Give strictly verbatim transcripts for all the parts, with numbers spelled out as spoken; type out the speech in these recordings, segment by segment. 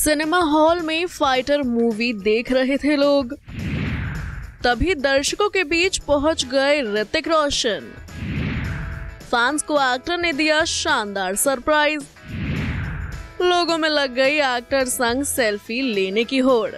Cinema hall में Fighter movie देख रहे थे लोग, तभी दर्शकों के बीच पहुंच गए ऋतिक रोशन। फैंस को एक्टर ने दिया शानदार सरप्राइज। लोगों में लग गई एक्टर संग सेल्फी लेने की होड़।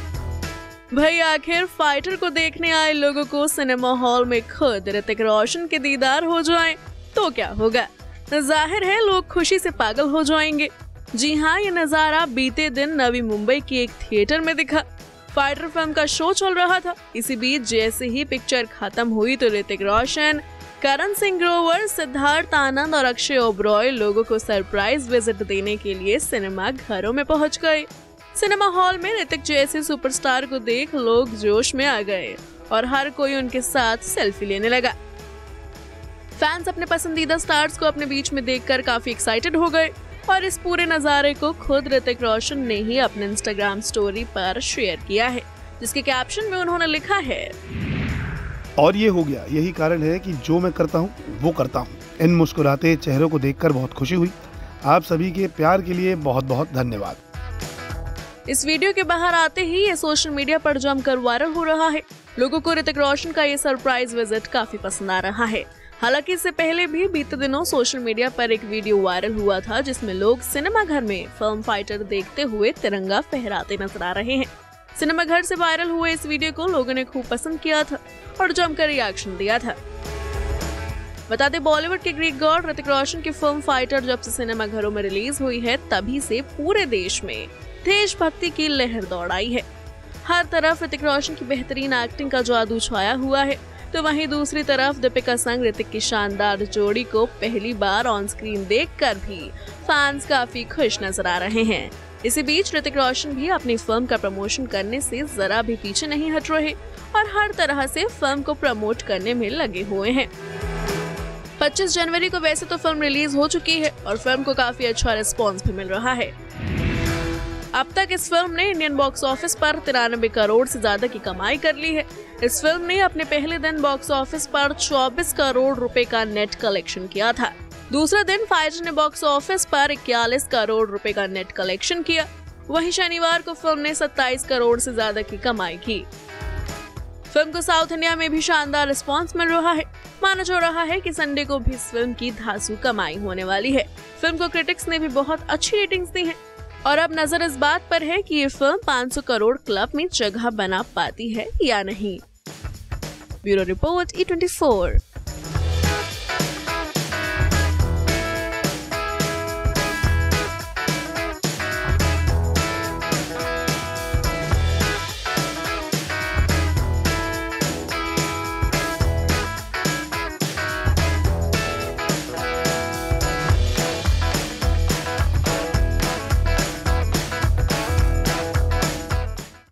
भाई आखिर फाइटर को देखने आए लोगों को सिनेमा हॉल में खुद ऋतिक रोशन के दीदार हो जाए तो क्या होगा। जाहिर है लोग खुशी से पागल हो जाएंगे। जी हाँ, ये नजारा बीते दिन नवी मुंबई की एक थिएटर में दिखा। फाइटर फिल्म का शो चल रहा था। इसी बीच जैसे ही पिक्चर खत्म हुई तो ऋतिक रोशन, करण सिंह ग्रोवर, सिद्धार्थ आनंद और अक्षय ओबरॉय लोगों को सरप्राइज विजिट देने के लिए सिनेमा घरों में पहुंच गए। सिनेमा हॉल में ऋतिक जैसे सुपरस्टार को देख लोग जोश में आ गए और हर कोई उनके साथ सेल्फी लेने लगा। फैंस अपने पसंदीदा स्टार्स को अपने बीच में देखकर काफी एक्साइटेड हो गए और इस पूरे नजारे को खुद ऋतिक रोशन ने ही अपने इंस्टाग्राम स्टोरी पर शेयर किया है, जिसके कैप्शन में उन्होंने लिखा है, और ये हो गया, यही कारण है कि जो मैं करता हूँ वो करता हूँ। इन मुस्कुराते चेहरों को देखकर बहुत खुशी हुई। आप सभी के प्यार के लिए बहुत बहुत धन्यवाद। इस वीडियो के बाहर आते ही ये सोशल मीडिया पर जमकर वायरल हो रहा है। लोगों को ऋतिक रोशन का ये सरप्राइज विजिट काफी पसंद आ रहा है। हालांकि इससे पहले भी बीते दिनों सोशल मीडिया पर एक वीडियो वायरल हुआ था जिसमें लोग सिनेमा घर में फिल्म फाइटर देखते हुए तिरंगा फहराते नजर आ रहे हैं। सिनेमा घर से वायरल हुए इस वीडियो को लोगों ने खूब पसंद किया था और जमकर रिएक्शन दिया था। बता दें, बॉलीवुड के ग्रीक गॉड ऋतिक रोशन की फिल्म फाइटर जब से सिनेमा घरों में रिलीज हुई है तभी से पूरे देश में देशभक्ति की लहर दौड़ आई है। हर तरफ ऋतिक रोशन की बेहतरीन एक्टिंग का जादू छाया हुआ है, तो वहीं दूसरी तरफ दीपिका संग ऋतिक की शानदार जोड़ी को पहली बार ऑन स्क्रीन देखकर भी फैंस काफी खुश नजर आ रहे हैं। इसी बीच ऋतिक रोशन भी अपनी फिल्म का प्रमोशन करने से जरा भी पीछे नहीं हट रहे और हर तरह से फिल्म को प्रमोट करने में लगे हुए हैं। पच्चीस जनवरी को वैसे तो फिल्म रिलीज हो चुकी है और फिल्म को काफी अच्छा रिस्पॉन्स भी मिल रहा है। अब तक इस फिल्म ने इंडियन बॉक्स ऑफिस पर तिरानबे करोड़ से ज्यादा की कमाई कर ली है। इस फिल्म ने अपने पहले दिन बॉक्स ऑफिस पर चौबीस करोड़ रुपए का नेट कलेक्शन किया था। दूसरे दिन फाइटर ने बॉक्स ऑफिस पर इक्यालीस करोड़ रुपए का नेट कलेक्शन किया। वहीं शनिवार को फिल्म ने सत्ताईस करोड़ से ज्यादा की कमाई की। फिल्म को साउथ इंडिया में भी शानदार रिस्पांस मिल रहा है। माना जा रहा है कि संडे को भी इस फिल्म की धांसू कमाई होने वाली है। फिल्म को क्रिटिक्स ने भी बहुत अच्छी रेटिंग्स दी है और अब नजर इस बात पर है कि ये फिल्म पाँच सौ करोड़ क्लब में जगह बना पाती है या नहीं। Bureau report E twenty four.